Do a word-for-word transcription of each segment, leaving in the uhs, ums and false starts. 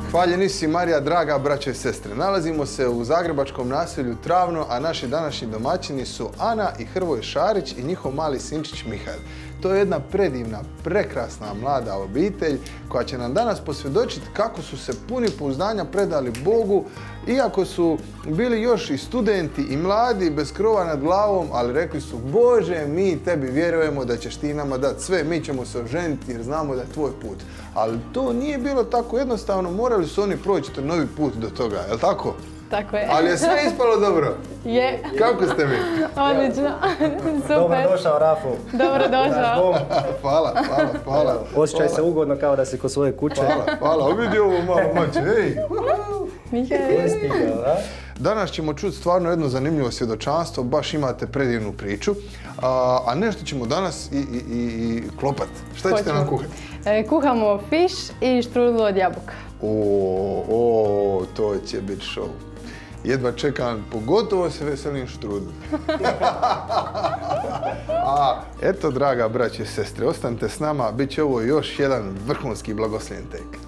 Hvaljeni si Marija, draga braćo i sestre. Nalazimo se u zagrebačkom naselju Travno, a naši današnji domaćini su Ana i Hrvoje Šarić i njihov mali sinčić Mihael. To je jedna predivna, prekrasna mlada obitelj koja će nam danas posvjedočiti kako su se puni pouzdanja predali Bogu, iako su bili još i studenti i mladi, bez krova nad glavom, ali rekli su: Bože, mi tebi vjerujemo da ćeš ti nama dati sve, mi ćemo se oženiti jer znamo da je tvoj put. Ali to nije bilo tako jednostavno, morali su oni proći novi put do toga, je li tako? Tako je. Ali je sve ispalo dobro? Je. Kako ste mi? Odlično. Super. Dobrodošao, Rafu. Dobrodošao. Hvala, hvala, hvala. Osjećaj se ugodno kao da si kod svoje kuće. Hvala, hvala. Vidi ovo malo mače, ej. Danas ćemo čuti stvarno jedno zanimljivo svjedočanstvo, baš imate predivnu priču, a, a nešto ćemo danas i, i, i, i klopat. Šta ćete nam kuhati? E, kuhamo fiš i štrudlu od jabuka. O, o, to će biti show. Jedva čekam, pogotovo se veselim štrudlu. A, eto, draga braće i sestre, ostanite s nama, bit će ovo još jedan vrhunski blagoslovljen tek.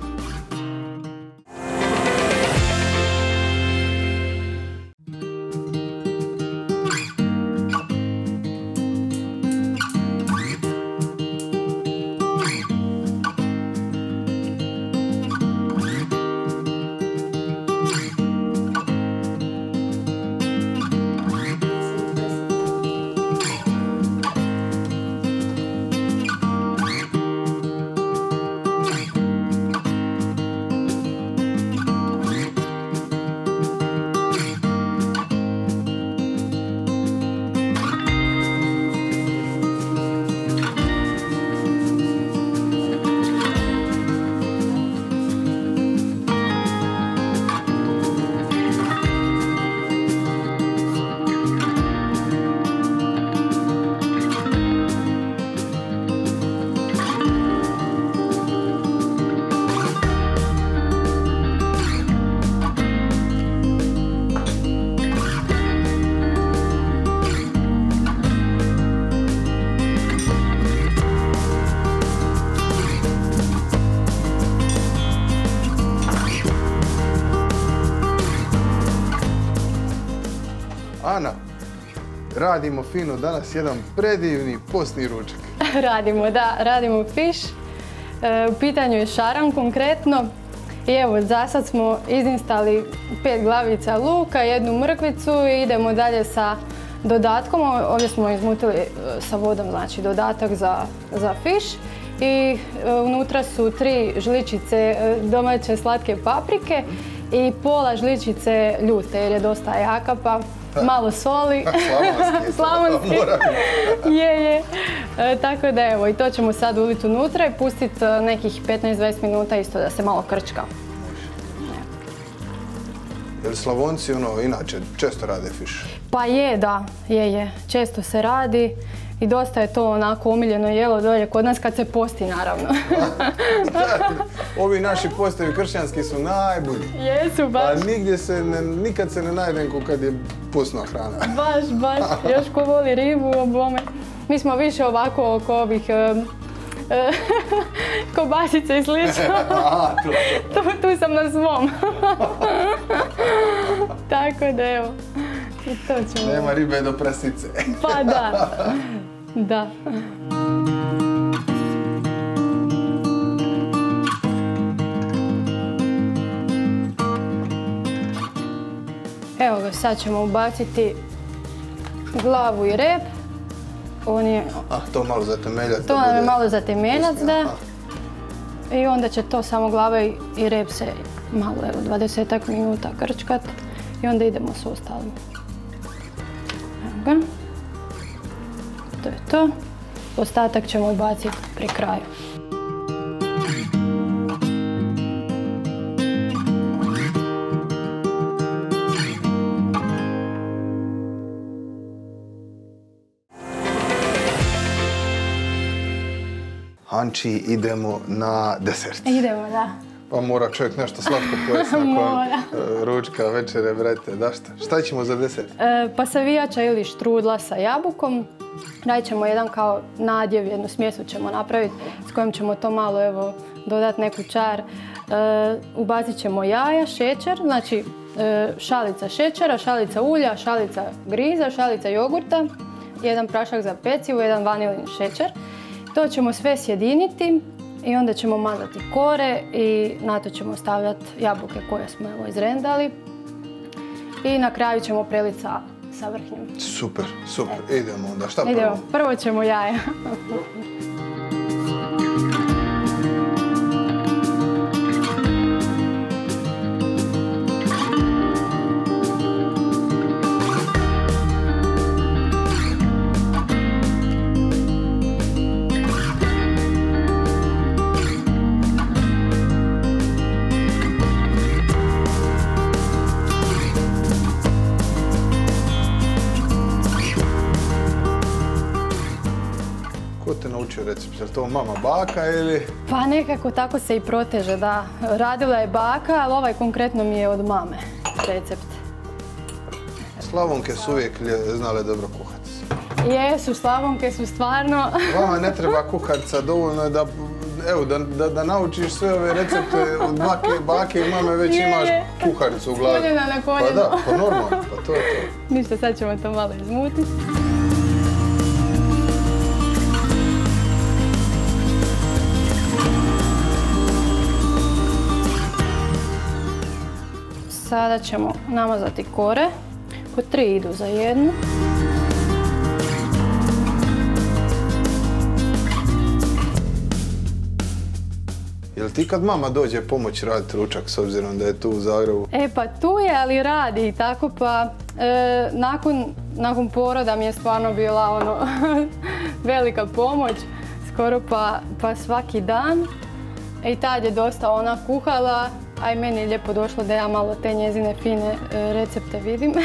Ana, radimo fino danas jedan predivni postni ručak. Radimo, da, radimo fiš. E, u pitanju je šaran konkretno. I evo, za sad smo izinstali pet glavica luka, jednu mrkvicu i idemo dalje sa dodatkom. Ovdje smo izmutili sa vodom, znači dodatak za, za fiš. I e, unutra su tri žličice domaće slatke paprike i pola žličice ljute jer je dosta jaka, pa malo soli. Slavonski. Je, je. E, tako da evo, i to ćemo sad uliti unutra i pustiti nekih petnaest do dvadeset minuta isto da se malo krčka. Jer Slavonci ono inače često rade fiš? Pa je, da, je, je. Često se radi i dosta je to onako omiljeno jelo dolje kod nas kad se posti, naravno. Ovi naši postevi kršćanski su najbolji. Jesu, baš. Pa nigdje se ne, nikad se ne najdem ko kad je postna hrana. Baš, baš. Još ko voli ribu, obome. Mi smo više ovako oko ovih um, kobasice i slično. tu, tu sam na svom. Tako da evo. I to ćemo. Nema ribe do prasice. Pa da. Da. Evo ga, sad ćemo ubaciti glavu i rep. On je... A, to malo zatemeljati. To nam je malo zatemeljac, da. I onda će to samo glava i rep se malo, evo, dvadesetak minuta krčkat. I onda idemo s ostalim. Evo ga. To je to. Ostatak ćemo ubaciti pri kraju. Anči, idemo na desert. Idemo, da. Pa mora čovjek nešto slatko pojesti nakon ručka, večere, brete, da šta? Šta ćemo za desert? E, pasavijača ili štrudla sa jabukom. Radit ćemo jedan kao nadjev, jednu smjesu ćemo napraviti s kojom ćemo to malo, evo, dodati neku čar. ubacit ćemo jaja, šećer, znači e, šalica šećera, šalica ulja, šalica griza, šalica jogurta, jedan prašak za pecivo, jedan vanilin šećer. To ćemo sve sjediniti i onda ćemo mazati kore i na to ćemo stavljati jabuke koje smo evo izrendali. I na kraju ćemo preliti sa, sa vrhnjom. Super, super. E. Idemo onda. Šta prvo? Idemo. Prvo ćemo jaja. Recept, je li to mama, baka ili? Pa nekako tako se i proteže, da. Radila je baka, ali ovaj konkretno mi je od mame recept. Slavonke su uvijek znale dobro kuhati. Jesu, Slavonke su stvarno... Vama ne treba kuharica, dovoljno je da, evo, da, da, da naučiš sve ove recepte od bake, bake i mame, već je, imaš je. Kuharicu u glavi. Koljena na koljenu. Pa da, pa normalno, pa to je to. Ništa, sad ćemo to malo izmutiti. Sada ćemo namazati kore, po tri idu za jednu. Jel ti kad mama dođe pomoći raditi ručak s obzirom da je tu u Zagrebu? E pa tu je, ali radi i tako pa e, nakon, nakon poroda mi je stvarno bila ono velika pomoć, skoro pa, pa svaki dan. I tad je dosta ona kuhala. A i meni je lijepo došlo da ja malo te njezine fine e, recepte vidim.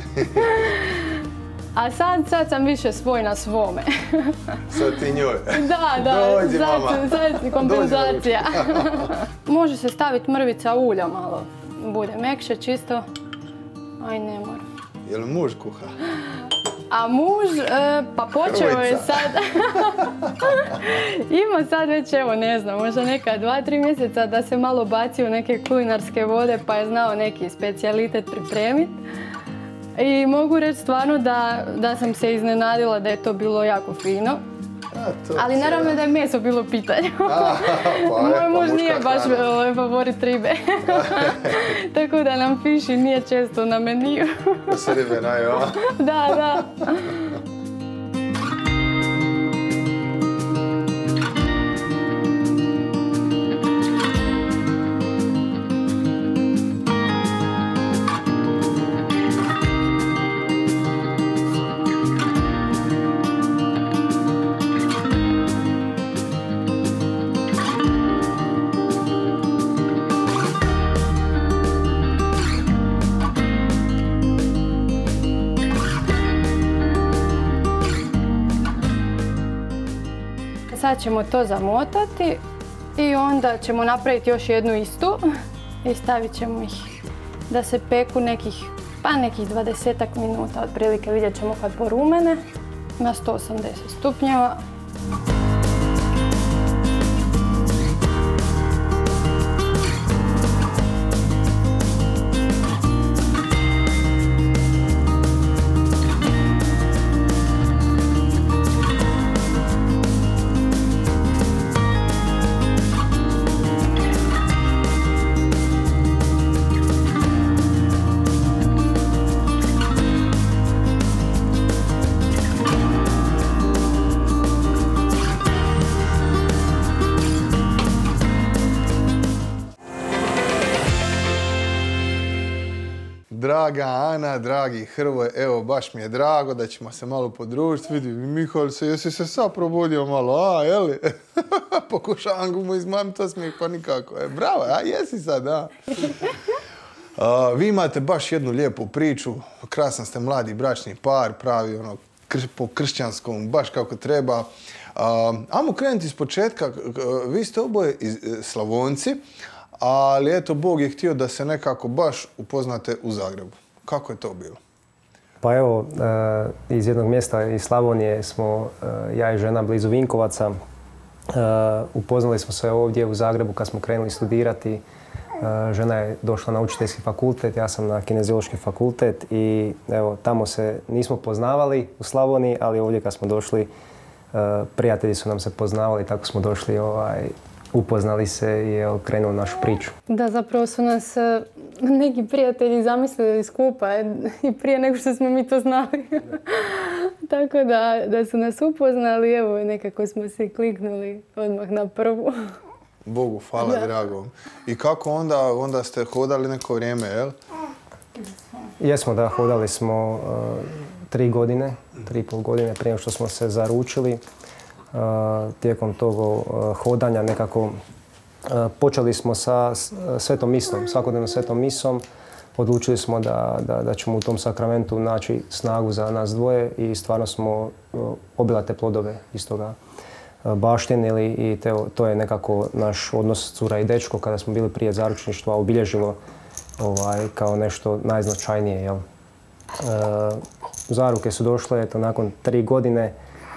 A sad, sad sam više svoj na svome. Sad ti njoj. Da, da, dođi, sad, mama. sad kompenzacija. Može se staviti mrvica ulja malo, bude mekše čisto, aj ne mora. Je li muž kuha? A muž, e, pa počeo je sad, ima sad već evo ne znam, možda neka dva, tri mjeseca da se malo baci u neke kulinarske vode pa je znao neki specijalitet pripremiti. I mogu reći stvarno da, da sam se iznenadila da je to bilo jako fino. A, ali naravno da je meso bilo u pitanju. A, pa, moj muž pa nije baš favorit ribe. Tako da nam fiši nije često na meniju. Da se ribe naju, a? Da, da. Sad ćemo to zamotati i onda ćemo napraviti još jednu istu i stavit ćemo ih da se peku nekih, pa nekih dvadesetak minuta, otprilike vidjet ćemo kad porumene na sto osamdeset stupnjeva. Draga Ana, dragi Hrvoje, evo baš mi je drago da ćemo se malo podružiti. Vidi, Mihael, se, jesi se sad probudio malo, a, jeli? Pokušavam mu izmamiti osmijeh, pa nikako. E, bravo, a jesi sad, a? a? Vi imate baš jednu lijepu priču, krasan ste mladi bračni par, pravi ono, kr po kršćanskom, baš kako treba. A, ajmo krenuti iz početka, vi ste oboje iz, Slavonci, ali eto, Bog je htio da se nekako baš upoznate u Zagrebu. Kako je to bilo? Pa evo, iz jednog mjesta iz Slavonije smo, ja i žena, blizu Vinkovaca. upoznali smo se ovdje u Zagrebu kad smo krenuli studirati. Žena je došla na učiteljski fakultet, ja sam na kineziološki fakultet i evo, tamo se nismo poznavali u Slavoniji, ali ovdje kad smo došli, prijatelji su nam se poznavali, tako smo došli, ovaj, upoznali se i krenuli našu priču. Da, zapravo su nas neki prijatelji zamislili skupa i prije nego što smo mi to znali. Tako da, da su nas upoznali, evo nekako smo se kliknuli odmah na prvu. Bogu, hvala, da. Drago. I kako onda, onda ste hodali neko vrijeme, jel? Jesmo, da, hodali smo uh, tri godine, tri i pol godine prije što smo se zaručili. Uh, tijekom tog uh, hodanja nekako uh, počeli smo sa svetom misom, svakodnevnom svetom misom. Odlučili smo da, da, da ćemo u tom sakramentu naći snagu za nas dvoje i stvarno smo uh, obilate plodove iz toga baštinili i te, to je nekako naš odnos cura i dečko kada smo bili prije zaručništva obilježilo ovaj, kao nešto najznačajnije. Jel? E, zaruke su došle eto, nakon tri godine.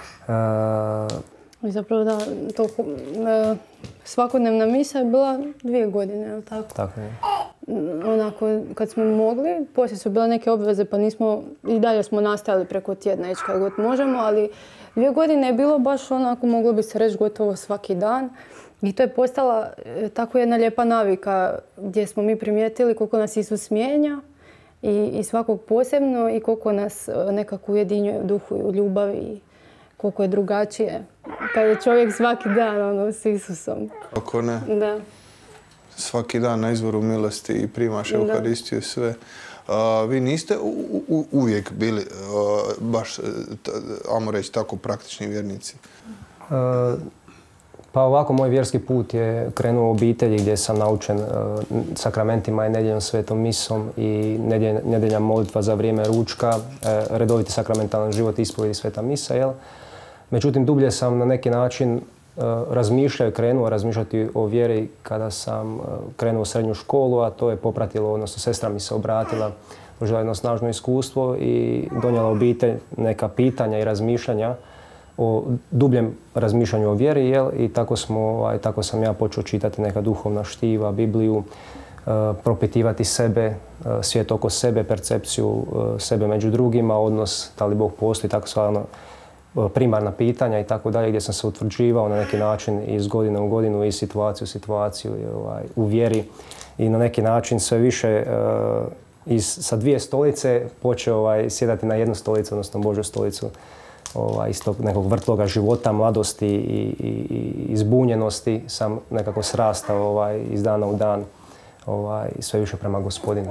E, Zapravo da, to, e, svakodnevna misa je bila dvije godine, je li tako? Tako je. Onako, kad smo mogli, poslije su bile neke obveze pa nismo, i dalje smo nastavili preko tjedna ići kad god možemo, ali dvije godine je bilo baš onako, moglo bi se reći, gotovo svaki dan. I to je postala e, tako jedna lijepa navika gdje smo mi primijetili koliko nas Isus mijenja i, i svakog posebno i koliko nas e, nekako ujedinjuje u duhu i u ljubavi i koliko je drugačije. Kad je čovjek svaki dan ono, s Isusom. Kako ne? Da. Svaki dan na izvoru milosti i primaš Euharistiju sve. Uh, vi niste u, u, uvijek bili uh, baš, t, ajmo reći, tako praktični vjernici? Uh, pa ovako, moj vjerski put je krenuo u obitelji gdje sam naučen uh, sakramentima i nedjeljom svetom misom i nedjelj, nedjeljna molitva za vrijeme ručka, uh, redoviti sakramentalni život, ispovjed i sveta misa, jel? Međutim, dublje sam na neki način razmišljao i krenuo razmišljati o vjeri kada sam krenuo u srednju školu, a to je popratilo, odnosno sestra mi se obratila, doživjela jedno snažno iskustvo i donijela obitelj neka pitanja i razmišljanja o dubljem razmišljanju o vjeri, jel? I tako, smo, tako sam ja počeo čitati neka duhovna štiva, Bibliju, propitivati sebe, svijet oko sebe, percepciju sebe među drugima, odnos da li Bog postoji, tako stvarno primarna pitanja i tako dalje, gdje sam se utvrđivao na neki način iz godine u godinu, iz situaciju u situaciju ovaj, u vjeri i na neki način sve više uh, iz, sa dvije stolice počeo ovaj, sjedati na jednu stolicu, odnosno Božju stolicu ovaj, iz tog nekog vrtloga života, mladosti i, i, i zbunjenosti sam nekako srastao ovaj, iz dana u dan ovaj, sve više prema Gospodinu.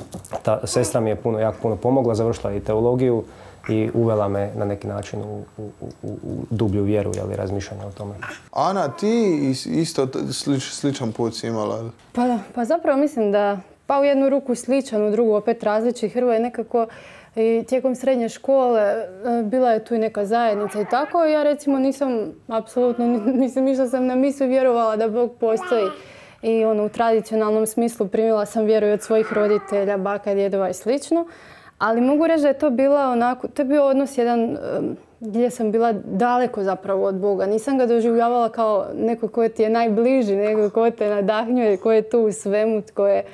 Ta sestra mi je puno, jako puno pomogla, završila i teologiju i uvela me na neki način u, u, u, u dublju vjeru, jel, i razmišljanje o tome. Ana, ti isto slič, sličan put si imala? Pa, pa zapravo mislim da pa u jednu ruku sličan, u drugu opet različit. Hrvoje nekako i tijekom srednje škole bila je tu i neka zajednica i tako. Ja recimo nisam, apsolutno nisam išla sam na misu i vjerovala da Bog postoji. I ono, u tradicionalnom smislu primila sam vjeru od svojih roditelja, baka, djedova i slično. Ali mogu reći da je to bila onako, to je bio odnos jedan gdje sam bila daleko zapravo od Boga. Nisam ga doživljavala kao neko ko ti je najbliži, neko ko te nadahnjuje, ko je tu u svemu, ko je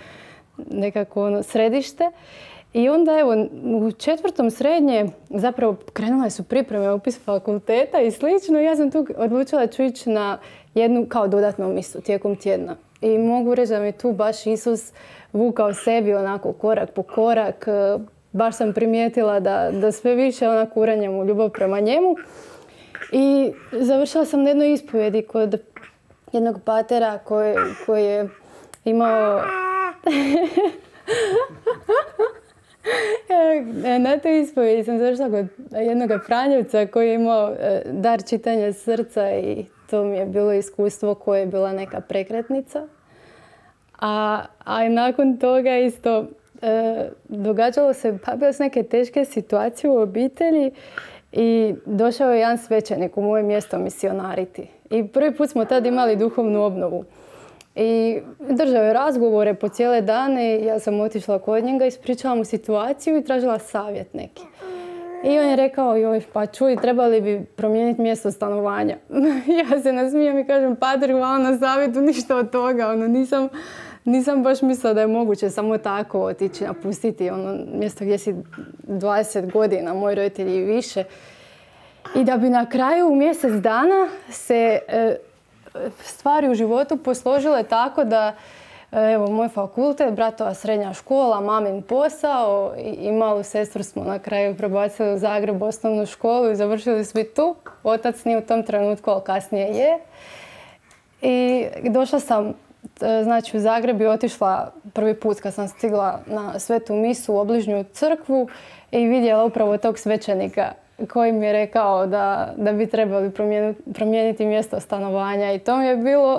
nekako ono središte. I onda evo u četvrtom srednje zapravo krenule su pripreme upis fakulteta i slično. Ja sam tu odlučila ću ići na jednu kao dodatnu misu tijekom tjedna. I mogu reći da mi tu baš Isus vukao sebi onako korak po korak. Baš sam primijetila da, da sve više onako uranjam u ljubav prema njemu. I završila sam na jednoj ispovjedi kod jednog patera koji, koji je imao... Na toj ispovjedi sam završila kod jednog Franjevca koji je imao dar čitanja srca i to mi je bilo iskustvo koje je bila neka prekretnica. A, a nakon toga isto e, događalo se, pa bile su neke teške situacije u obitelji i došao je jedan svećenik u moje mjesto misionariti. I prvi put smo tad imali duhovnu obnovu. I držao je razgovore po cijele dane i ja sam otišla kod njega, ispričala mu situaciju i tražila savjet neki. I on je rekao, joj, pa čuj, trebali bi promijeniti mjesto stanovanja. Ja se nasmijem i kažem, Pater, hvala na savjetu, ništa od toga. Ono, nisam, nisam baš mislila da je moguće samo tako otići, napustiti ono mjesto gdje si dvadeset godina, moji roditelji i više. I da bi na kraju u mjesec dana se e, stvari u životu posložile tako da evo, moj fakultet, bratova srednja škola, mamin posao i, i malu sestru smo na kraju prebacili u Zagreb, osnovnu školu i završili svi tu. Otac nije u tom trenutku, ali kasnije je. I došla sam znači, u Zagreb i otišla prvi put kad sam stigla na svetu misu u obližnju crkvu i vidjela upravo tog svećenika koji mi je rekao da, da bi trebali promijeniti, promijeniti mjesto stanovanja. I to mi je bilo...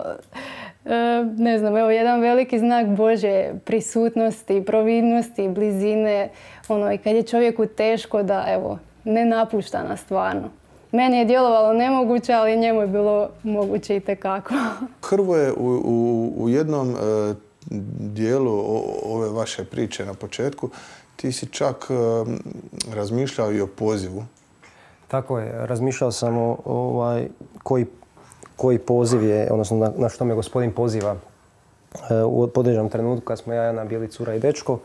ne znam, evo jedan veliki znak Božje prisutnosti, providnosti, blizine, ono i kad je čovjeku teško da, evo, ne napušta nas stvarno. Meni je djelovalo nemoguće, ali njemu je bilo moguće itekako. Hrvoje, u, u, u jednom e, dijelu o, ove vaše priče na početku, ti si čak e, razmišljao i o pozivu. Tako je, razmišljao sam o ovaj, koji koji poziv je, odnosno na, na što me gospodin poziva u određenom trenutku kad smo ja, Jana bili cura i dečko.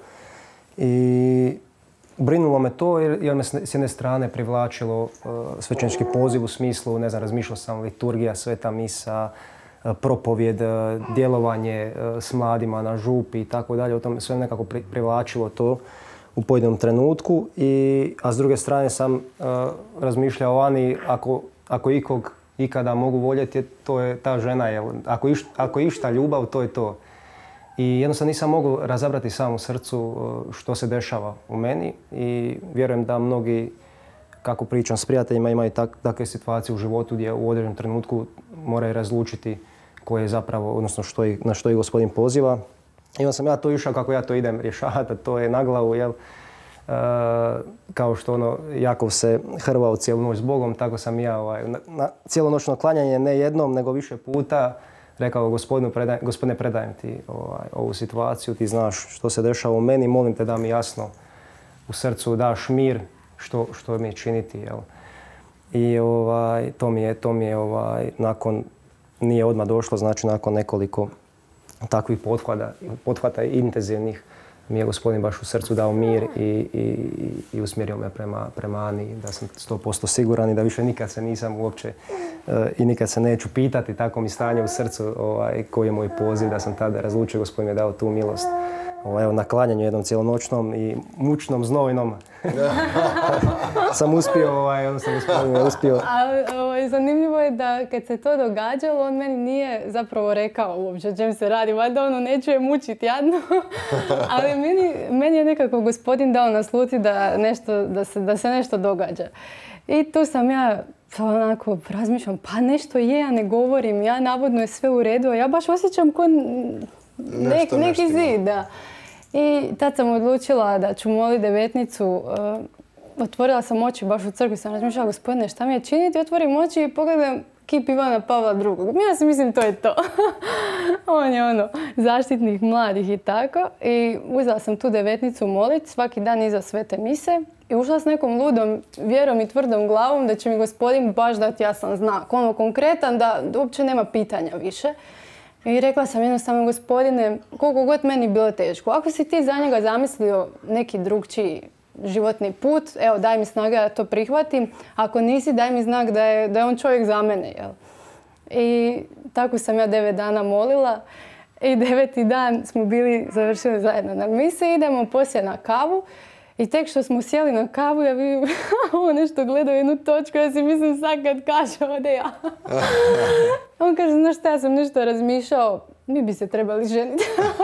I brinulo me to jer, jer me s jedne strane privlačilo uh, svećenički poziv u smislu, ne znam, razmišljao sam liturgija, sveta misa, uh, propovjed, uh, djelovanje uh, s mladima na župi i tako dalje. O tome sve nekako pri, privlačilo to u pojedinom trenutku. I, a s druge strane sam uh, razmišljao o Ani, ako, ako ikog ikada mogu voljeti, to je ta žena. Je, ako, iš, ako je išta ljubav, to je to. I jednostavno nisam mogu razabrati sam u srcu što se dešava u meni i vjerujem da mnogi, kako pričam s prijateljima, imaju tak, takve situacije u životu gdje u određenom trenutku moraju razlučiti koje je zapravo, odnosno što je, na što je gospodin poziva. I onda sam ja to išao kako ja to idem rješavati, to je na glavu, jel? Uh, kao što ono, Jakov se hrvao cijelu noć s Bogom, tako sam i ja ovaj, na, na cijelonoćno klanjanje ne jednom, nego više puta rekao gospodinu, predaj, gospodine, predajem ti ovaj, ovu situaciju, ti znaš što se dešava u meni, molim te da mi jasno u srcu daš mir, što, što mi je činiti. Jel? I ovaj, to mi je, to mi je ovaj, nakon, nije odmah došlo, znači nakon nekoliko takvih pothvata, pothvata intenzivnih, mi je gospodin baš u srcu dao mir i, i, i usmjerio me prema, prema Ani, da sam sto posto siguran i da više nikad se nisam uopće uh, i nikad se neću pitati, tako mi stanje u srcu ovaj, koji je moj poziv, da sam tada razlučio, gospodin mi je dao tu milost. Ovaj, evo, na klanjanju jednom cijelonoćnom i mučnom, znojnom sam uspio, ovaj, odnosno gospodin je uspio. Ali ovaj, zanimljivo je da kad se to događalo, on meni nije zapravo rekao uopće o čem se radi, valjda ono neću je mučiti jadno. Ali meni, meni je nekako gospodin dao nasluti da, nešto, da, se, da se nešto događa. I tu sam ja onako razmišljam, pa nešto je, ja ne govorim, ja navodno je sve u redu, a ja baš osjećam ko nek, neki zid. Da. I tad sam odlučila da ću moliti devetnicu. Uh, otvorila sam oči baš u crkvi, sam razmišljala, gospodine, šta mi je činiti? Otvorim oči i pogledam kip Ivana Pavla drugog. Ja si mislim, to je to. On je ono, zaštitnik mladih i tako. I uzela sam tu devetnicu moliti svaki dan iza svete mise. I ušla s nekom ludom vjerom i tvrdom glavom da će mi gospodin baš dati jasan znak. Ono konkretan da uopće nema pitanja više. I rekla sam jednostavno, gospodine, koliko god meni bilo teško, ako si ti za njega zamislio neki drugčiji životni put, evo daj mi snage da to prihvatim. Ako nisi, daj mi znak da je, da je on čovjek za mene. Jel? I tako sam ja devet dana molila. I deveti dan smo bili završili zajedno na misi, idemo poslije na kavu. I tek što smo sjeli na kavu, ja vidim ovo nešto gleda u jednu točku, ja si mislim sad kad kaže ode ja. On kaže, znaš šta, ja sam nešto razmišljao, mi bi se trebali ženiti.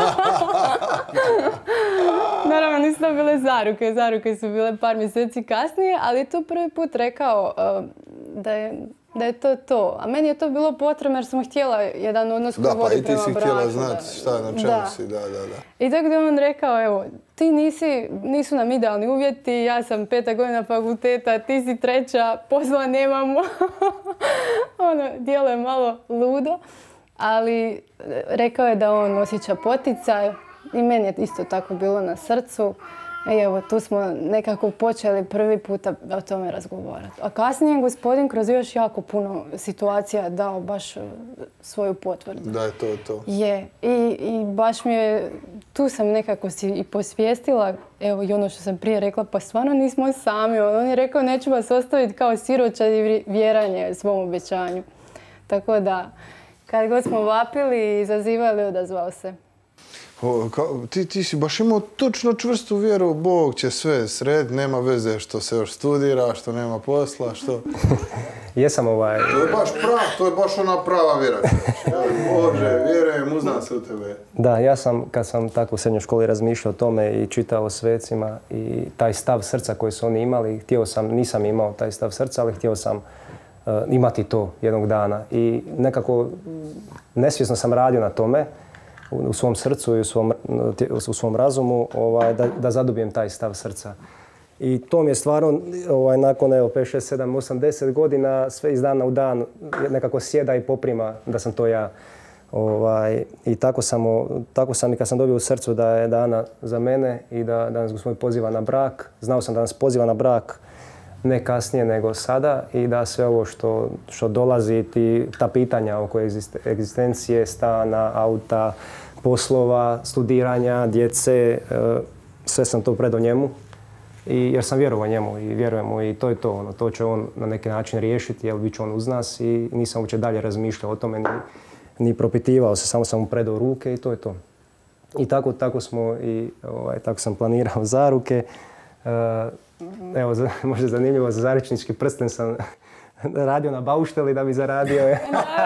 Naravno, nisu to bile zaruke, zaruke su bile par mjeseci kasnije, ali je to prvi put rekao uh, da je da je to to. A meni je to bilo potrebno jer sam htjela jedan odnos koji vodi prema braku. Da, pa i ti si htjela znati šta na čemu da. si. Da, da, da. I tako da je on rekao, evo, ti nisi, nisu nam idealni uvjeti, ja sam peta godina fakulteta, ti si treća, posla nemamo. Ono, djeluje malo ludo, ali rekao je da on osjeća poticaj i meni je isto tako bilo na srcu. I evo, tu smo nekako počeli prvi puta o tome razgovarati. A kasnije gospodin kroz još jako puno situacija dao baš svoju potvrdu. Da je to to. Je. I, i baš mi je, tu sam nekako si i posvijestila, evo i ono što sam prije rekla, pa stvarno nismo sami. On je rekao, neću vas ostaviti kao siročad i vjeranje svom obećanju. Tako da, kad god smo vapili i izazivali, odazvao se. O, ka, ti, ti si baš imao točno čvrstu vjeru, Bog će sve sred, nema veze što se još studira, što nema posla, što... Jesam ovaj... To je baš prav, to je baš ona prava vjera. Bože, vjerujem, uznam se u tebe. Da, ja sam, kad sam tako u srednjoj školi razmišljao o tome i čitao o svecima i taj stav srca koji su oni imali, htio sam, nisam imao taj stav srca, ali htio sam uh, imati to jednog dana. I nekako nesvjesno sam radio na tome, u svom srcu i u svom, u svom razumu, ovaj, da, da zadobijem taj stav srca. I to mi je stvarno, ovaj, nakon evo, pet, šest, sedam, osam, deset godina, sve iz dana u dan nekako sjeda i poprima da sam to ja. Ovaj, I tako sam, tako sam i kad sam dobio u srcu da je dana za mene i da, da nas Gospodin poziva na brak. Znao sam da nas poziva na brak ne kasnije nego sada i da sve ovo što, što dolazi, ti, ta pitanja oko egzistencije, stana, auta, poslova, studiranja, djece, sve sam to predao njemu. I, jer sam vjerovao njemu i vjerujem mu i to je to. Ono, to će on na neki način riješiti, jer bit će on uz nas i nisam uopće dalje razmišljao o tome, ni, ni propitivao se, samo sam mu predao ruke i to je to. I tako, tako smo i ovaj, tako sam planirao zaruke. Uh, evo, za, možda zanimljivo, za zaričnički prsten sam radio na baušteli da bi zaradio.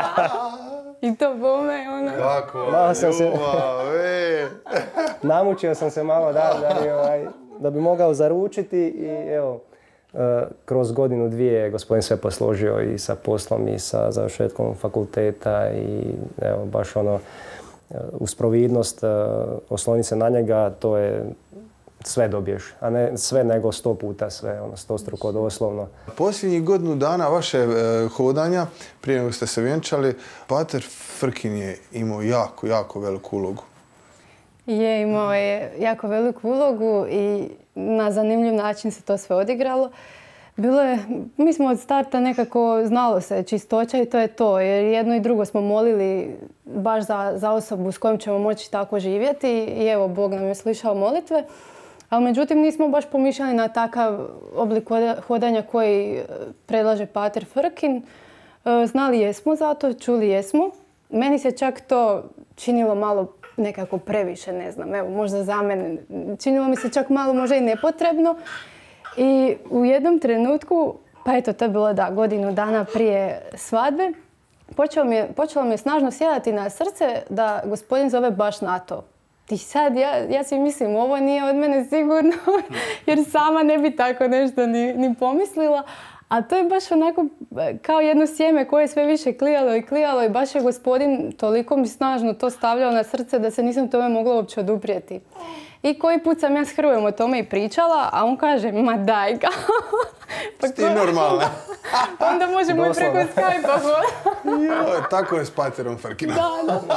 I to bome, ono... Kako, malo sam se, ljubav, e. Namučio sam se malo da, da, bi, ovaj, da bi mogao zaručiti i evo, uh, kroz godinu dvije je Gospodin sve posložio i sa poslom i sa završetkom fakulteta i evo, baš ono, uz providnost, uh, osloni se na njega, to je sve dobiješ, a ne sve nego sto puta sve, ono, stostruko doslovno. Posljednjih godinu dana vaše e, hodanja, prije nego ste se vjenčali, pater Frkin je imao jako, jako veliku ulogu. Je, imao je jako veliku ulogu i na zanimljiv način se to sve odigralo. Bilo je, mi smo od starta nekako znalo se čistoća i to je to, jer jedno i drugo smo molili baš za, za osobu s kojom ćemo moći tako živjeti i evo, Bog nam je slišao molitve. Ali međutim nismo baš pomišljali na takav oblik hodanja koji predlaže pater Frkin. Znali jesmo za to, čuli jesmo. Meni se čak to činilo malo nekako previše, ne znam, evo možda za mene. Činilo mi se čak malo možda i nepotrebno. I u jednom trenutku, pa eto to je bilo da godinu dana prije svadbe, počelo mi je, počelo mi je snažno sjedati na srce da Gospodin zove baš na to. I sad ja, ja si mislim, ovo nije od mene sigurno, jer sama ne bi tako nešto ni, ni pomislila. A to je baš onako kao jedno sjeme koje je sve više klijalo i klijalo i baš je Gospodin toliko mi snažno to stavljao na srce da se nisam tome mogla uopće oduprijeti. I koji put sam ja s Hrvojem o tome i pričala, a on kaže, ma daj ga. Pa ti normalna. Onda možemo i preko Skype-a. Tako je s paterom Frkinom. Da, da.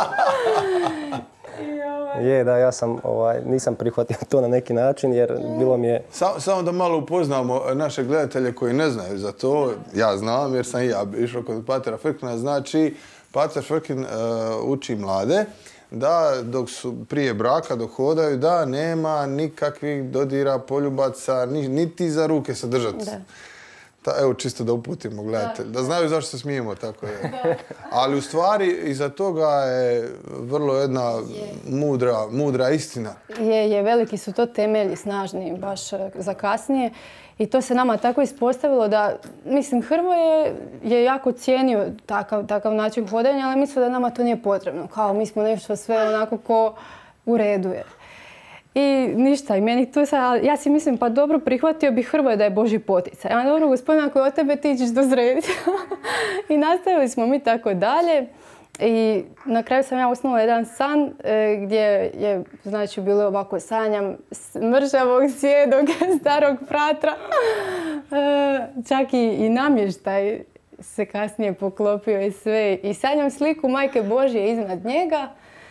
Je, da, ja sam, ovaj, nisam prihvatio to na neki način jer bilo mi je... Samo, samo da malo upoznamo naše gledatelje koji ne znaju za to, ja znam jer sam i ja išao kod patera Frkina, znači pater Frkin uh, uči mlade da dok su prije braka, dok hodaju, da nema nikakvih dodira, poljubaca, ni, niti za ruke se držati. Ta, evo, čisto da uputimo gledatelj, da znaju zašto se smijemo, tako je. Da. Ali u stvari iza toga je vrlo jedna mudra, mudra istina. Je, je, veliki su to temelji, snažni, baš za kasnije. I to se nama tako ispostavilo da, mislim, Hrvoje je jako cijenio takav, takav način hodanja, ali mislio da nama to nije potrebno. Kao mi smo nešto sve onako ko u redu je. I ništa, i meni to sad, ja si mislim, pa dobro, prihvatio bih Hrvoje da je Božji poticaj. A dobro, gospodine, ako je od tebe, ti ćeš dozrediti. I nastavili smo mi tako dalje. I na kraju sam ja usnula jedan san e, gdje je, znači, bilo ovako sanjam mržavog, sjedog, starog fratra. E, čak i, i namještaj se kasnije poklopio i sve. I sanjam sliku Majke Božje iznad njega.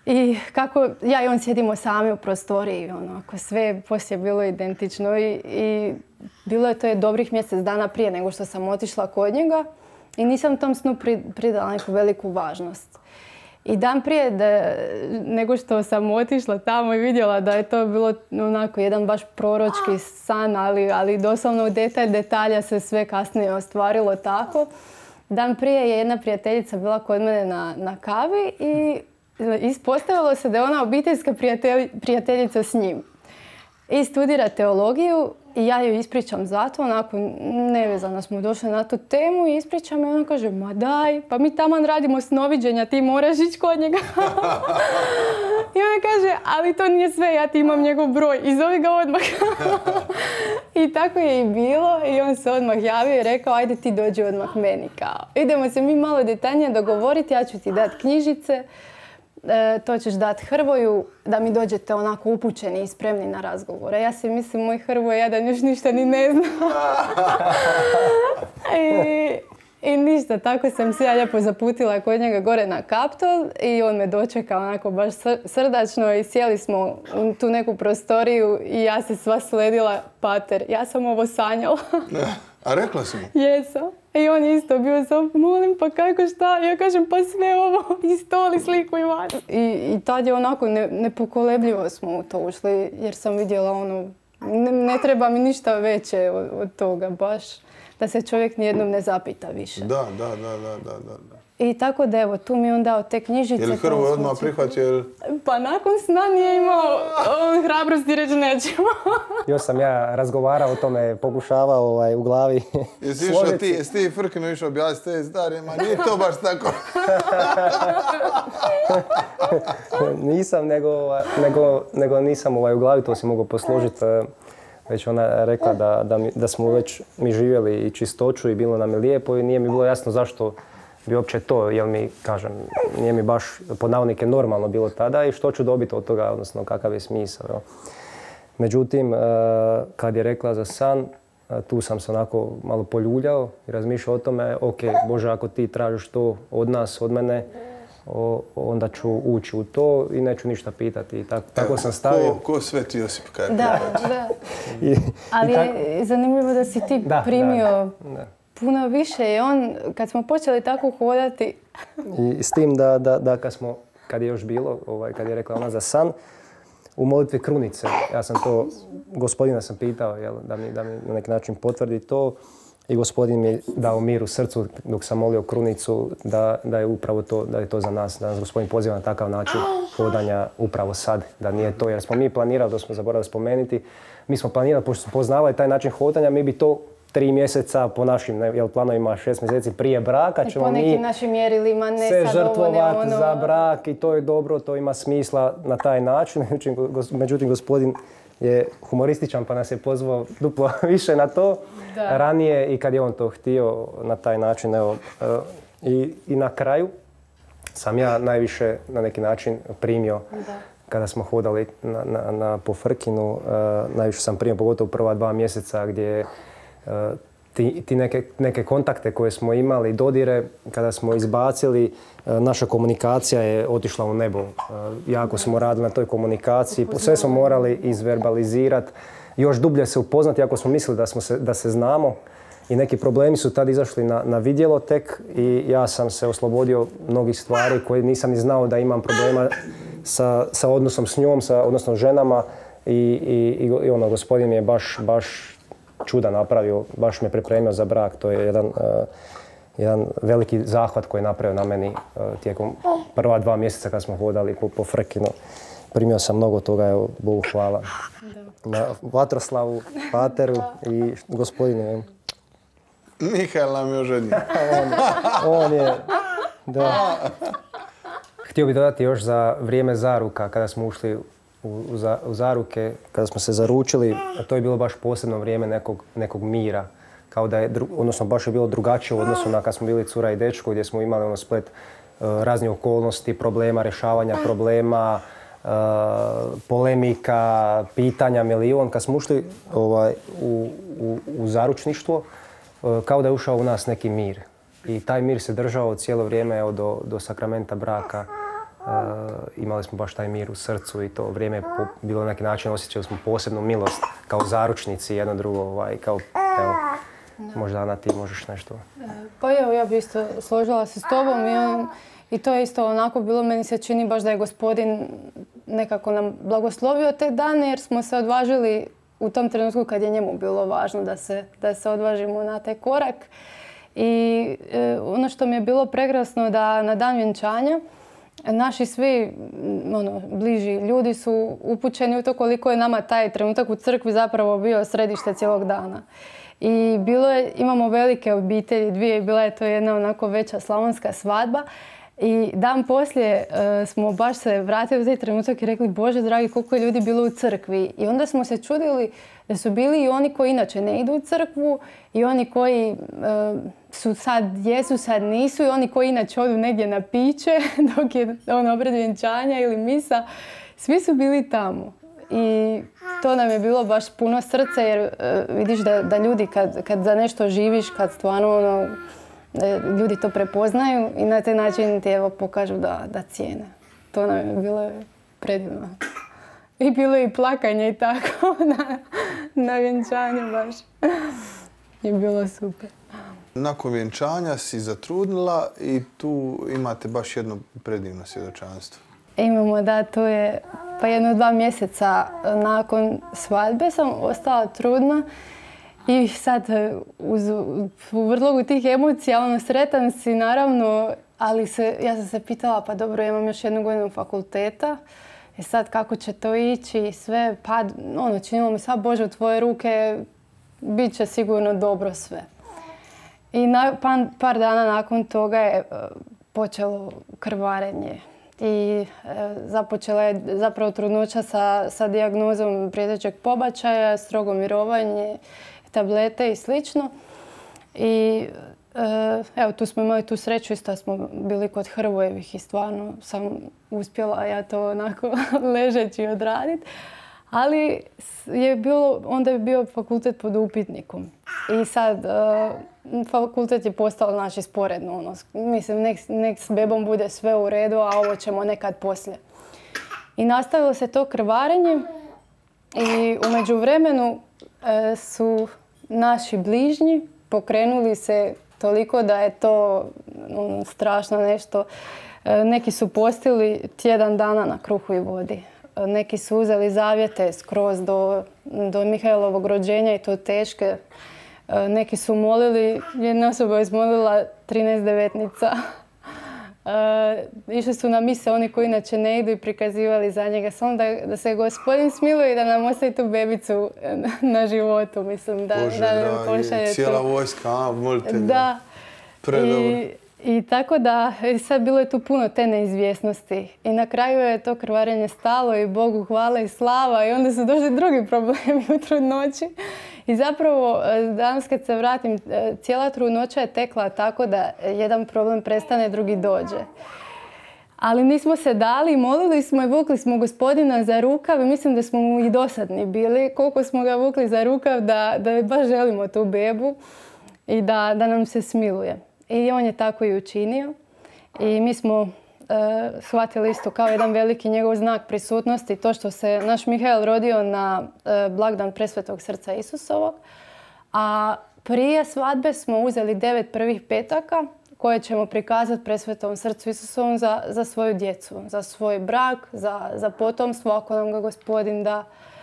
I kako ja i on sjedimo sami u prostoriji, onako, sve je poslije bilo identično i, i bilo je to je dobrih mjesec dana prije nego što sam otišla kod njega i nisam tom snu pridala neku veliku važnost. I dan prije da, nego što sam otišla tamo i vidjela da je to bilo onako jedan baš proročki san, ali, ali doslovno u detalj detalja se sve kasnije ostvarilo tako. Dan prije je jedna prijateljica bila kod mene na, na kavi i ispostavilo se da je ona obiteljska prijatelj, prijateljica s njim. I studira teologiju i ja ju ispričam zato, onako nevezano smo došli na tu temu i ispričam i ona kaže, ma daj, pa mi taman radimo snoviđenja, ti moraš ići kod njega. I ona kaže, ali to nije sve, ja ti imam njegov broj i zovi ga odmah. I tako je i bilo i on se odmah javio i rekao, ajde ti dođi odmah meni kao. Idemo se mi malo detaljnije dogovoriti, ja ću ti dati knjižice. E, to ćeš dati Hrvoju da mi dođete onako upućeni i spremni na razgovore. Ja si mislim, moj Hrvoj jadan još ništa ni ne zna. I, I ništa, tako sam se ja lijepo zaputila kod njega gore na Kaptol i on me dočekao onako baš srdačno i sjeli smo u tu neku prostoriju i ja se sva sledila, pater, ja sam ovo sanjala. A rekla si mu? Jesam. I on je isto bio sam, molim, pa kako šta? Ja kažem, pa sve ovo, i stoli, sliku i vas. I, i tad je onako ne, nepokolebljivo smo u to ušli, jer sam vidjela ono, ne, ne treba mi ništa veće od, od toga, baš da se čovjek nijednom ne zapita više. Da, da, da, da, da, da. I tako da evo, tu mi on dao te knjižice. Je li Hrvoj odmah prihvatio? Pa nakon sna nije imao hrabrosti reći nećemo. Još sam ja razgovarao o tome, pokušavao ovaj, u glavi. Jesi išao ti, jesi ti Frkinu išao objasniti te starima, nije to baš tako. Nisam, nego, nego, nego nisam ovaj, u glavi, to si mogao posložiti. Već ona rekla da, da, mi, da smo već mi živjeli i čistoću i bilo nam je lijepo i nije mi bilo jasno zašto bi uopće to, jer mi, kažem, nije mi baš pod navodnike normalno bilo tada i što ću dobiti od toga, odnosno kakav je smisao. Jo. Međutim, kad je rekla za san, tu sam se onako malo poljuljao i razmišljao o tome, ok, Bože, ako ti tražiš to od nas, od mene, o, onda ću ući u to i neću ništa pitati. I tako, tako sam stavio. Ko, ko Sveti Josip kaže. Da, da. I, Ali i tako... je zanimljivo da si ti da, primio da, da. puno više i on, kad smo počeli tako hodati... I s tim da, da, da kad, smo, kad je još bilo, ovaj, kad je rekla ona za san, u molitvi krunice, ja sam to, gospodina sam pitao jel, da, mi, da mi na neki način potvrdi to i gospodin mi je dao mir u srcu dok sam molio krunicu da, da je upravo to, da je to za nas, da nas gospodin poziva na takav način hodanja upravo sad, da nije to, jer smo mi planirali, to smo zaboravili spomenuti, mi smo planirali, pošto smo poznavali taj način hodanja, mi bi to tri mjeseca po našim jel, planovima, šest mjeseci prije braka ćemo mi po našim mjerilima, ne se sad ovo, ne žrtvovati ono. za brak i to je dobro, to ima smisla na taj način. Međutim, gospodin je humorističan pa nas je pozvao duplo više na to da. ranije i kad je on to htio na taj način. Evo, i, i na kraju sam ja najviše na neki način primio da. kada smo hodali na, na, na po Frkinu, uh, najviše sam primio, pogotovo prva dva mjeseca gdje uh, ti, ti neke, neke kontakte koje smo imali, dodire, kada smo izbacili, uh, naša komunikacija je otišla u nebo. Uh, jako smo radili na toj komunikaciji, sve smo morali izverbalizirati, još dublje se upoznati, ako smo mislili da, smo se, da se znamo. I neki problemi su tad izašli na, na vidjelo tek i ja sam se oslobodio mnogih stvari koje nisam ni znao da imam problema sa, sa odnosom s njom, sa odnosno ženama i, i, i ono, gospodin mi je baš, baš čuda napravio, baš me pripremio za brak. To je jedan, uh, jedan veliki zahvat koji je napravio na meni uh, tijekom prva dva mjeseca kad smo hodali po, po Frkinu. Primio sam mnogo toga, evo, Bogu hvala. Na Vatroslavu, Pateru i gospodinu. Mihael nam je oženio. on, on je, da. Htio bih dodati još za vrijeme zaruka, kada smo ušli u, u, za, u zaruke, kada smo se zaručili, to je bilo baš posebno vrijeme nekog, nekog mira. Kao da je, odnosno baš je bilo drugačije u odnosu na kad smo bili cura i dečko, gdje smo imali ono splet uh, raznih okolnosti, problema, rješavanja problema, uh, polemika, pitanja, milion. Kad smo ušli ovaj, u, u, u zaručništvo, kao da je ušao u nas neki mir. I taj mir se držao cijelo vrijeme evo, do, do sakramenta braka. imali smo baš taj mir u srcu i to vrijeme je bilo na neki način, osjećali smo posebnu milost kao zaručnici jedno drugo, ovaj, kao, evo, možda Ana ti možeš nešto. Pa evo, ja bi isto složila se s tobom i, on, i to je isto onako bilo, meni se čini baš da je Gospodin nekako nam blagoslovio te dane jer smo se odvažili u tom trenutku kad je njemu bilo važno da se, da se odvažimo na taj korak. I e, ono što mi je bilo prekrasno da na dan vjenčanja naši svi ono, bliži ljudi su upućeni u to koliko je nama taj trenutak u crkvi zapravo bio središte cijelog dana. I bilo je, imamo velike obitelji, dvije, bila je to jedna onako veća slavonska svadba. I dan poslije uh, smo baš se vratili u taj trenutak i rekli Bože dragi koliko je ljudi bilo u crkvi. I onda smo se čudili da su bili i oni koji inače ne idu u crkvu i oni koji uh, su sad jesu, sad nisu i oni koji inače odu negdje na piće dok je ono obred vjenčanja ili misa. Svi su bili tamo. I to nam je bilo baš puno srce jer uh, vidiš da, da ljudi kad, kad za nešto živiš, kad stvarno ono, ljudi to prepoznaju i na taj način ti evo pokažu da, da cijene. To nam je bilo predivno. I bilo je i plakanje i tako na, na vjenčanju baš. I bilo super. Nakon vjenčanja si zatrudnila i tu imate baš jedno predivno svjedočanstvo. Imamo, da, to je pa jedno dva mjeseca nakon svadbe sam ostala trudna. I sad uz, u vrlogu tih emocija, ono, sretan si naravno, ali se, ja sam se pitala pa dobro, imam još jednu godinu fakulteta i sad kako će to ići i sve, pa ono, činilo mi sad Bože u tvoje ruke, bit će sigurno dobro sve. I na, pa, par dana nakon toga je uh, počelo krvarenje i uh, započela je zapravo trudnoća sa, sa dijagnozom prijetećeg pobačaja, strogo mirovanje, tablete i slično. I e, evo tu smo imali tu sreću, isto smo bili kod Hrvojevih i stvarno sam uspjela ja to onako ležeći odraditi. Ali je bilo, onda je bio fakultet pod upitnikom. I sad e, fakultet je postao naši sporedno. Ono, mislim, nek, nek s bebom bude sve u redu, a ovo ćemo nekad poslije. I nastavilo se to krvarenje i u međuvremenu e, su naši bližnji pokrenuli se toliko da je to um, strašno nešto. E, neki su postili tjedan dana na kruhu i vodi. E, neki su uzeli zavjete skroz do, do Mihajlovog rođenja i to teške. E, neki su molili, jedna osoba je izmolila trinaest devetnica. Uh, išli su na mise oni koji inače ne idu i prikazivali za njega. Samo da, da se Gospodin smiluje i da nam ostavi tu bebicu na životu. Mislim, da, Bože, da da, pošalje cijela tu. vojska, a, molitelja. Da. Predobro. I, I tako da, sad bilo je tu puno te neizvjesnosti. I na kraju je to krvarenje stalo i Bogu hvala i slava. I onda su došli drugi problemi u trudnoći. I zapravo, danas kad se vratim, cijela trudnoća je tekla tako da jedan problem prestane, drugi dođe. Ali nismo se dali, molili smo i vukli smo Gospodina za rukav i mislim da smo mu i dosadni bili. Koliko smo ga vukli za rukav da, da baš želimo tu bebu i da, da nam se smiluje. I on je tako i učinio. I mi smo Uh, shvatili isto kao jedan veliki njegov znak prisutnosti to što se naš Mihael rodio na uh, blagdan Presvetog srca Isusovog. A prije svadbe smo uzeli devet prvih petaka koje ćemo prikazati Presvetom srcu Isusovom za, za svoju djecu, za svoj brak, za, za potomstvo ako nam ga Gospodin da.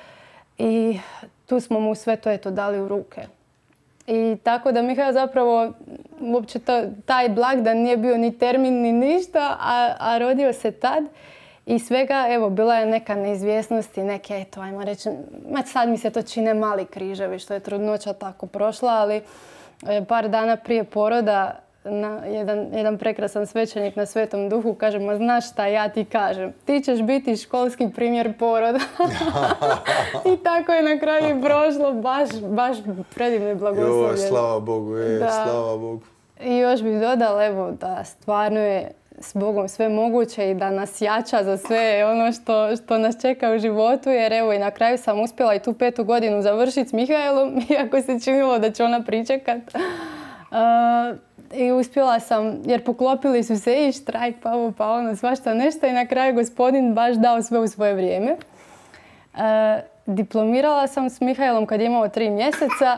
I tu smo mu sve to eto dali u ruke. I tako da Mihael zapravo, uopće to, taj blagdan nije bio ni termin ni ništa, a, a rodio se tad. I svega, evo, bila je neka neizvjesnost i neke, eto, ajmo reći, sad mi se to čine mali križevi, što je trudnoća tako prošla, ali e, par dana prije poroda na, jedan, jedan prekrasan svećenik na Svetom Duhu kaže, ma znaš šta ja ti kažem, ti ćeš biti školski primjer poroda. I tako je na kraju prošlo, baš, baš predivne blagoslovlje. Joj, slava Bogu, je, da. Slava Bogu. I još bih dodala, evo, da stvarno je s Bogom sve moguće i da nas jača za sve ono što, što nas čeka u životu, jer evo i na kraju sam uspjela i tu petu godinu završiti s Mihaelom, iako se činilo da će ona pričekat. Uh, i uspjela sam, jer poklopili su se i štrajk, pa ovo, pa ono, svašta nešto i na kraju gospodin baš dao sve u svoje vrijeme. E, diplomirala sam s Mihajlom kad je imao tri mjeseca.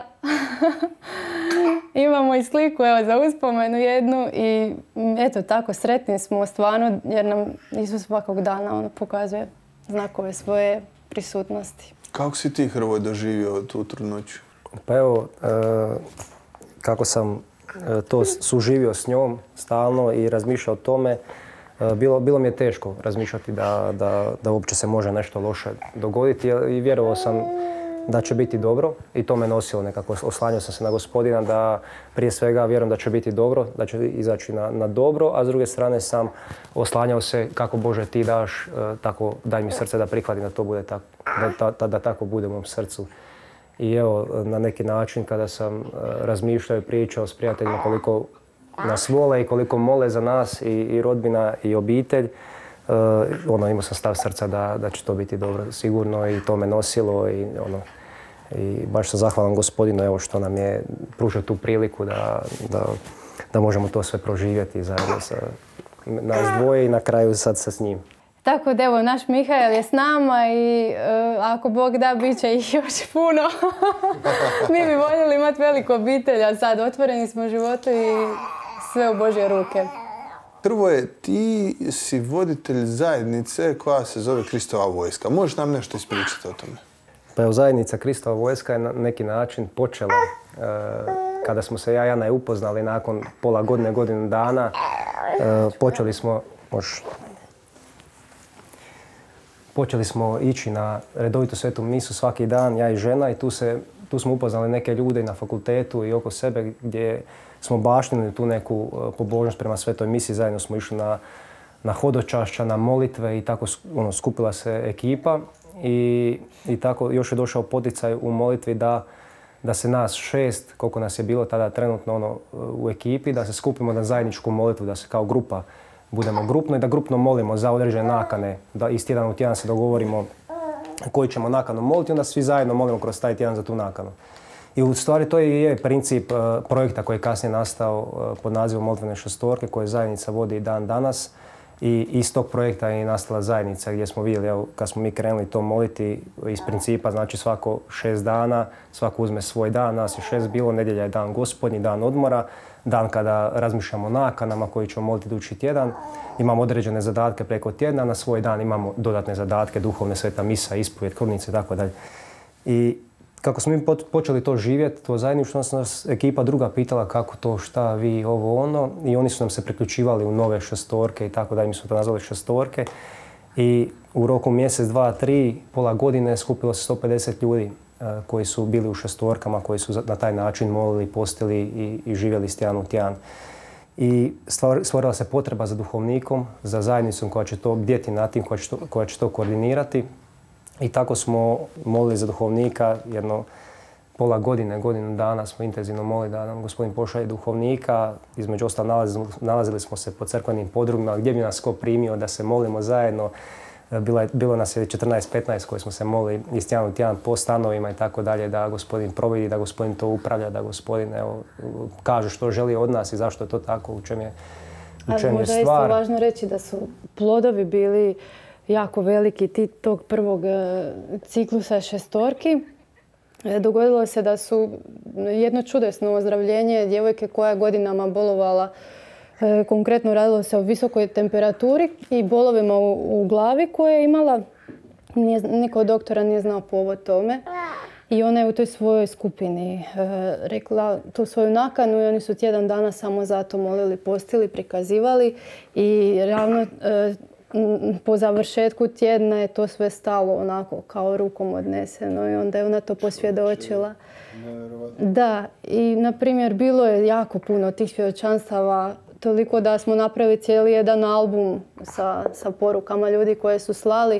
Imamo i sliku, evo, za uspomenu jednu i eto tako, sretni smo stvarno jer nam Isus svakog dana ono, pokazuje znakove svoje prisutnosti. Kako si ti, Hrvoj, doživio tu trudnoću? Pa evo, e, kako sam e, to suživio s njom stalno i razmišljao o tome, e, bilo, bilo mi je teško razmišljati da, da, da uopće se može nešto loše dogoditi i vjerovao sam da će biti dobro i to me nosilo nekako. Oslanjao sam se na Gospodina da prije svega vjerujem da će biti dobro, da će izaći na, na dobro, a s druge strane sam oslanjao se kako Bože ti daš, tako daj mi srce da prihvatim da to bude tako, da, da, da tako bude u mom srcu. I evo, na neki način kada sam razmišljao i pričao s prijateljima koliko nas vole i koliko mole za nas i, i rodbina i obitelj, Uh, ono, imao sam stav srca da, da će to biti dobro sigurno i to me nosilo i, ono, i baš sam zahvalan Gospodinu evo, što nam je pružio tu priliku da, da, da možemo to sve proživjeti zajedno sa nas dvoje i na kraju sad sa s njim. Tako da evo, naš Mihael je s nama i uh, ako Bog da, bit će ih još puno. Mi bi voljeli imati veliku obitelj, a sad otvoreni smo životu i sve u Božje ruke. Hrvoje, ti si voditelj zajednice koja se zove Kristova vojska. Možeš nam nešto ispričati o tome? Pa evo, zajednica Kristova vojska je na neki način počela e, kada smo se ja i Ana upoznali nakon pola godine, godinu dana. E, počeli smo, mož, počeli smo ići na redovitu svetu misu svaki dan, ja i žena, i tu, se, tu smo upoznali neke ljude na fakultetu i oko sebe gdje smo baštinili tu neku pobožnost prema svetoj misi. Zajedno smo išli na, na hodočašća, na molitve i tako ono, skupila se ekipa i, i tako još je došao poticaj u molitvi da, da se nas šest, koliko nas je bilo tada trenutno ono, u ekipi, da se skupimo na zajedničku molitvu, da se kao grupa budemo grupno i da grupno molimo za određene nakane, da iz tjedan u tjedan se dogovorimo koji ćemo nakanu moliti, onda svi zajedno molimo kroz taj tjedan za tu nakanu. I u stvari to je princip uh, projekta koji je kasnije nastao uh, pod nazivom Molitvene šestorke koje zajednica vodi i dan danas. I iz tog projekta je nastala zajednica gdje smo vidjeli, evo, kad smo mi krenuli to moliti iz principa, znači svako šest dana, svako uzme svoj dan, nas je šest bilo, nedjelja je dan Gospodnji, dan odmora, dan kada razmišljamo o nakanama koji ćemo moliti idući tjedan. Imamo određene zadatke preko tjedna, na svoj dan imamo dodatne zadatke, duhovne, sveta misa, ispovjed, krunice i tako dalje. I kako smo mi počeli to živjeti, to zajedništvo, nas ekipa druga pitala kako to, šta, vi, ovo, ono. I oni su nam se priključivali u nove šestorke i tako dalje, mi smo to nazvali šestorke. I u roku mjesec, dva, tri, pola godine skupilo se sto pedeset ljudi uh, koji su bili u šestorkama, koji su na taj način molili, postili i, i živjeli s tjedan u tjedan. I stvorila se potreba za duhovnikom, za zajednicom koja će to bdjeti nad tim, koja će to, koja će to koordinirati. I tako smo molili za duhovnika, jedno pola godine, godinu dana smo intenzivno molili da nam Gospodin pošalje duhovnika. Između ostalo nalazili, nalazili smo se po crkvenim podrumima gdje bi nas ko primio da se molimo zajedno. Bilo, je, bilo nas je četrnaest petnaest koji smo se molili iz tjedan u tjedan po stanovima i tako dalje, da Gospodin providi, da Gospodin to upravlja, da Gospodin evo, kaže što želi od nas i zašto je to tako, u čem je, u čem je stvar. Možda je važno reći da su plodovi bili jako veliki ti, tog prvog e, ciklusa šestorki. E, dogodilo se da su jedno čudesno ozdravljenje djevojke koja je godinama bolovala. E, konkretno radilo se o visokoj temperaturi i bolovima u, u glavi koje je imala. Nije, niko od doktora nije znao povod tome. I ona je u toj svojoj skupini e, rekla tu svoju nakanu i oni su tjedan dana samo zato molili, postili, prikazivali i ravno e, po završetku tjedna je to sve stalo onako kao rukom odneseno i onda je ona to posvjedočila. Da, i na primjer bilo je jako puno tih svjedočanstava, toliko da smo napravili cijeli jedan album sa, sa porukama ljudi koje su slali.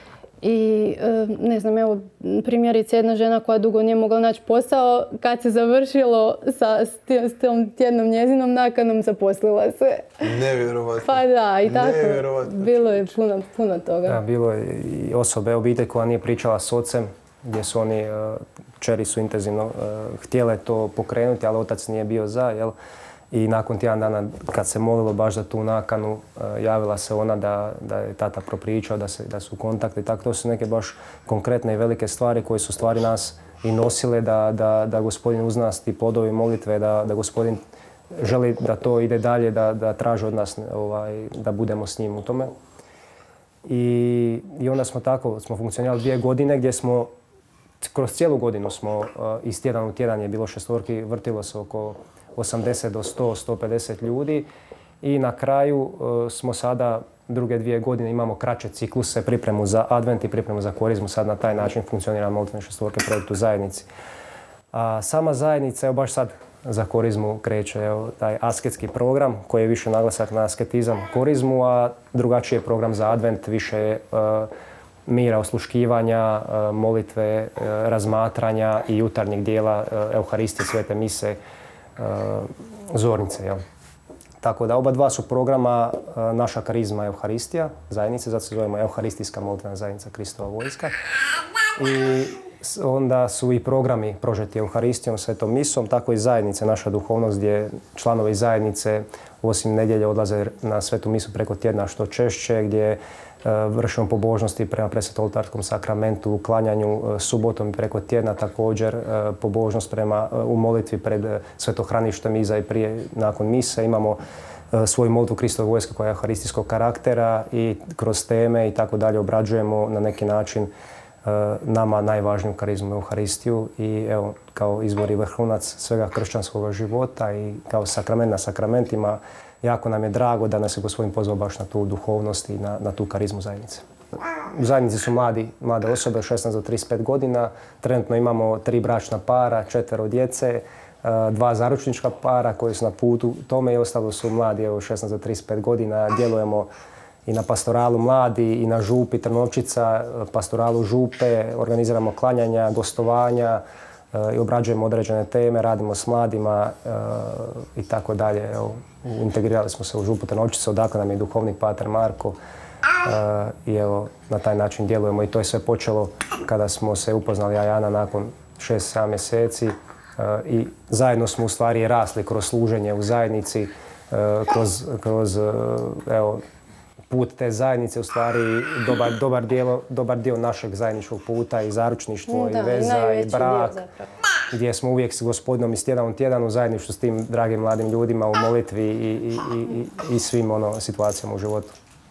I ne znam, evo primjerice jedna žena koja dugo nije mogla naći posao, kad se završilo sa s tom tjednom njezinom nakanom, zaposlila se. Nevjerovatno. Pa da, i tako. Bilo je puno, puno toga. Da, bilo je i osobe, obitelj koja nije pričala s ocem, gdje su oni, kćeri su intenzivno htjele to pokrenuti, ali otac nije bio za, jel? I nakon tjedan dana kad se molilo baš za tu nakanu, javila se ona da, da je tata propričao, da, se, da su kontakti i tako. To su neke baš konkretne i velike stvari koje su stvari nas i nosile da, da, da Gospodin uz nas ti plodovi molitve, da, da Gospodin želi da to ide dalje, da, da traži od nas ovaj, da budemo s njim u tome. I, i onda smo tako, smo funkcionirali dvije godine gdje smo, kroz cijelu godinu smo, uh, iz tjedan u tjedan je bilo šestorki, vrtilo se oko osamdeset do sto do sto pedeset ljudi i na kraju uh, smo sada druge dvije godine imamo kraće cikluse, pripremu za advent i pripremu za korizmu. Sad na taj način funkcionira molitvene šestorke projekt u zajednici. A sama zajednica, evo baš sad za korizmu kreće evo, taj asketski program koji je više naglasak na asketizam korizmu, a drugačiji je program za advent, više je uh, mira, osluškivanja, uh, molitve, uh, razmatranja i jutarnjeg dijela uh, Euharistije, svete mise, uh, zornice. Jel? Tako da oba dva su programa uh, naša karizma Euharistija zajednice, zato se zovemo Euharistijska molitvena zajednica Kristova vojska. I onda su i programi prožeti Euharistijom, svetom misom, tako i zajednice, naša duhovnost gdje članovi zajednice osim nedjelje odlaze na svetu misu preko tjedna što češće, gdje e, vršimo pobožnosti prema presvetoltarskom sakramentu, klanjanju e, subotom i preko tjedna također, e, pobožnost prema e, u molitvi pred e, svetohraništem iza i prije nakon mise. Imamo e, svoju molitvu Kristove vojske koja je euharistijskog karaktera i kroz teme i tako dalje obrađujemo na neki način nama najvažniju karizmu Euharistiju i evo, kao izvor i vrhunac svega kršćanskog života i kao sakrament na sakramentima, jako nam je drago da nas je Gospodin pozvao baš na tu duhovnost i na, na tu karizmu zajednice. U zajednici su mladi, mlade osobe, šesnaest do trideset pet godina. Trenutno imamo tri bračna para, četvero djece, dva zaručnička para koji su na putu tome i ostalo su mladi, evo, šesnaest do trideset pet godina. Djelujemo i na pastoralu mladi, i na župi Trnovčica, pastoralu župe, organiziramo klanjanja, gostovanja i obrađujemo određene teme, radimo s mladima i tako dalje. Integrirali smo se u župu Trnovčica, odakle nam je duhovnik pater Marko i evo, na taj način djelujemo i to je sve počelo kada smo se upoznali ja i Ana nakon šest sedam mjeseci i zajedno smo u stvari rasli kroz služenje u zajednici, kroz, kroz evo, put te zajednice, u stvari dobar, dobar, dijelo, dobar dio našeg zajedničkog puta i zaručništvo da, i veza i, i brak, gdje smo uvijek s Gospodinom iz tjedan u tjedan u zajedništvu s tim dragim mladim ljudima u molitvi i, i, i, i, i svim ono, situacijama u životu.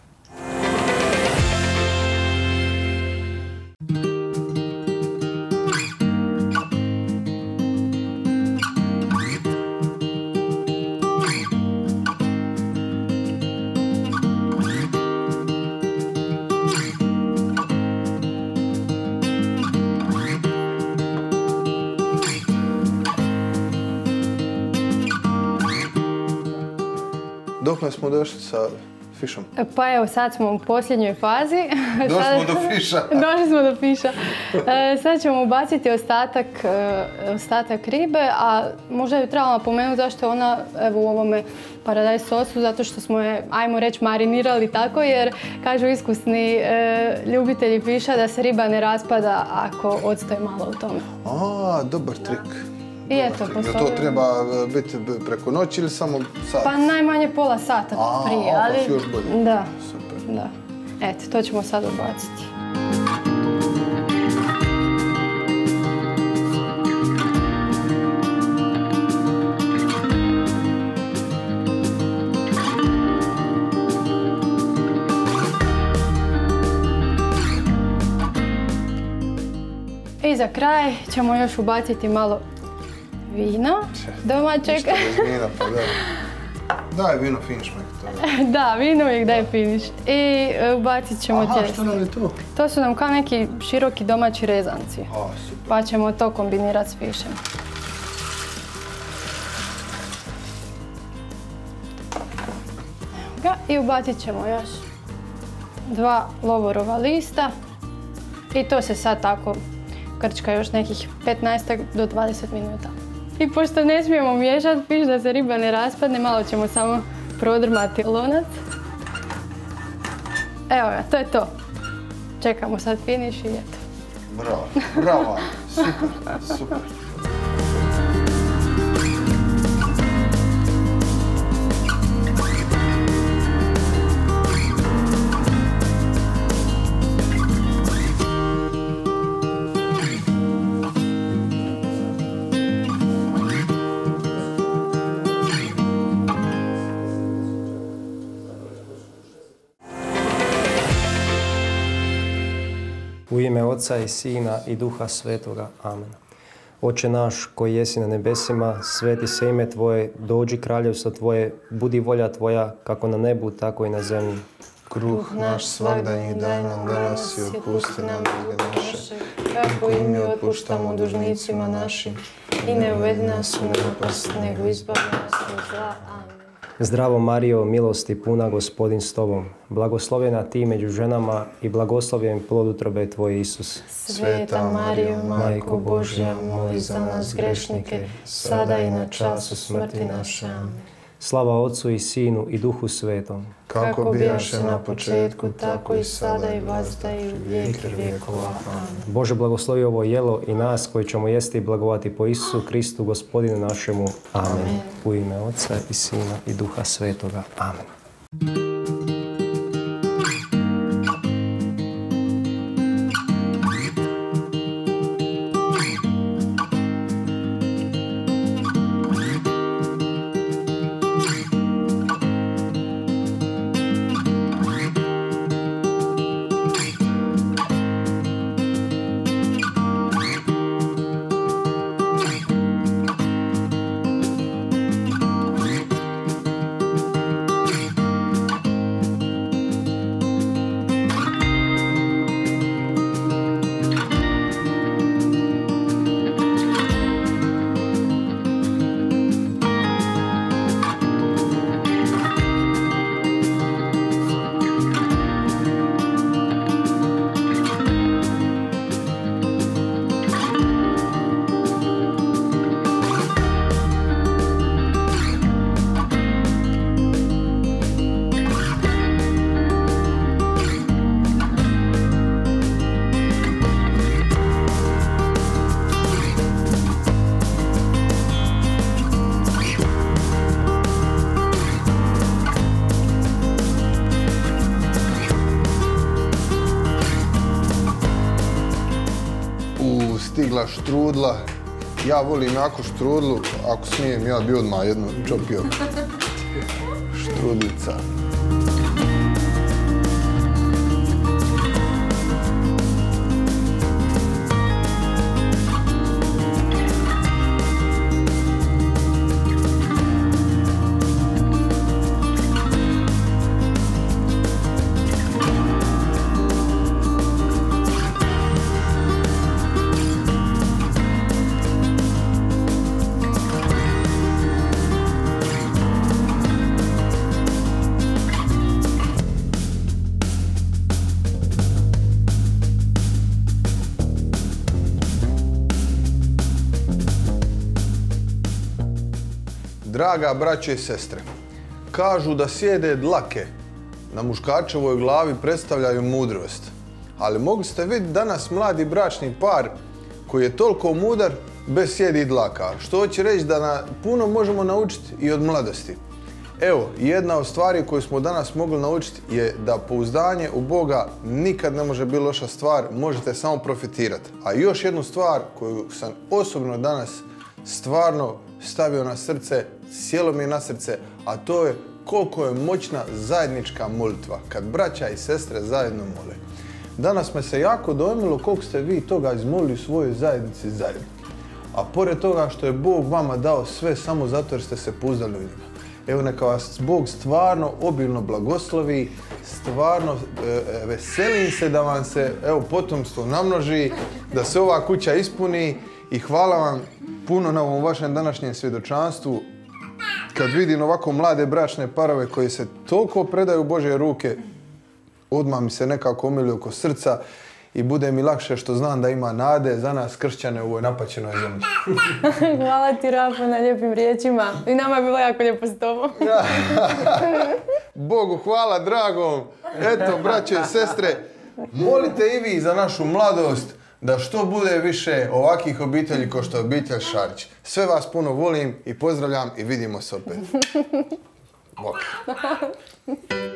Dokle smo došli sa fišom? Pa evo, sad smo u posljednjoj fazi. Došli smo do fiša. Došli smo do fiša. E, sad ćemo ubaciti ostatak, e, ostatak ribe, a možda je trebalo napomenuti zašto je ona evo, u ovome paradajz sosu, zato što smo je, ajmo reći, marinirali tako, jer kažu iskusni e, ljubitelji fiša da se riba ne raspada ako odstoji malo u tome. A, dobar trik. I eto, da to treba biti preko noći ili samo sat? Pa najmanje pola sata a, prije, a, ali... Pa još bolje. Da, super. Da. Eto, to ćemo sad ubaciti. I za kraj ćemo još ubaciti malo vino domaćeg. Ništa bez vina, pa da. Daj vino finiš mek to. Da, vino uvijek daje finiš. I ubacit ćemo Aha, tijesto. što nam je to? To su nam kao neki široki domaći rezanci. A, super. Pa ćemo to kombinirati s fišem. Evo ga. I ubacit ćemo još dva lovorova lista. I to se sad tako krčka još nekih petnaest do dvadeset minuta. I pošto ne smijemo miješati fiš da se riba ne raspadne, malo ćemo samo prodrmati lonac. Evo ga, to je to. Čekamo sad finiš i eto. Bravo, bravo, super, super. ime Oca i Sina i Duha Svetoga. Amen. Oče naš koji jesi na nebesima, sveti se ime Tvoje, dođi kraljevstvo Tvoje, budi volja Tvoja kako na nebu, tako i na zemlji. Kruh naš svagdanji daj nam danas i otpusti nam dužne naše, kako i mi otpuštamo dužnicima našim. I ne uvedi nas u napast, nego izbavi nas od zla. Amen. Zdravo Marijo, milosti puna, Gospodin s Tobom, blagoslovljena Ti među ženama i blagoslovljen plod utrobe Tvoj, Isus. Sveta Marijo, Majko Božja, moli za nas grešnike, sada i na času smrti naše. Amen. Slava Otcu i Sinu i Duhu Svetom. Kako bijaše na početku, tako i sada i vazda i u vijeke vjekova. Amen. Bože, blagoslovi ovo jelo i nas koji ćemo jesti i blagovati po Isusu Kristu, Gospodinu našemu. Amen. Amen. U ime Otca i Sina i Duha Svetoga. Amen. Stigla štrudla. Ja volim jako štrudlu, ako smijem ja bi odmah jednu čopio. Štrudlica. Draga braćo i sestre, kažu da sjede dlake na muškačevoj glavi predstavljaju mudrost. Ali mogli ste vidjeti danas mladi bračni par koji je toliko mudar bez sjedi i dlaka. Što hoće reći da na puno možemo naučiti i od mladosti. Evo, jedna od stvari koju smo danas mogli naučiti je da pouzdanje u Boga nikad ne može biti loša stvar, možete samo profitirati. A još jednu stvar koju sam osobno danas stvarno stavio na srce, sjelo mi je na srce, a to je koliko je moćna zajednička molitva, kad braća i sestre zajedno mole. Danas me se jako dojmilo koliko ste vi toga izmolili u svojoj zajednici zajedno. A pored toga što je Bog vama dao sve samo zato jer ste se pouzdali u njega. Evo neka vas Bog stvarno obilno blagoslovi, stvarno e, veselim se da vam se evo potomstvo namnoži, da se ova kuća ispuni i hvala vam puno na ovom vašem današnjem svjedočanstvu. Kad vidim ovako mlade bračne parove koji se toliko predaju u Božje ruke, odmah mi se nekako omili oko srca i bude mi lakše što znam da ima nade za nas kršćane u ovoj napaćenoj zemlji. Hvala ti, Rafa, na lijepim riječima. I nama je bilo jako lijepo s tobom. Bogu hvala dragom. Eto, braće i sestre, molite i vi za našu mladost da što bude više ovakvih obitelji kao što je obitelj Šarić. Sve vas puno volim i pozdravljam i vidimo se opet. Bok.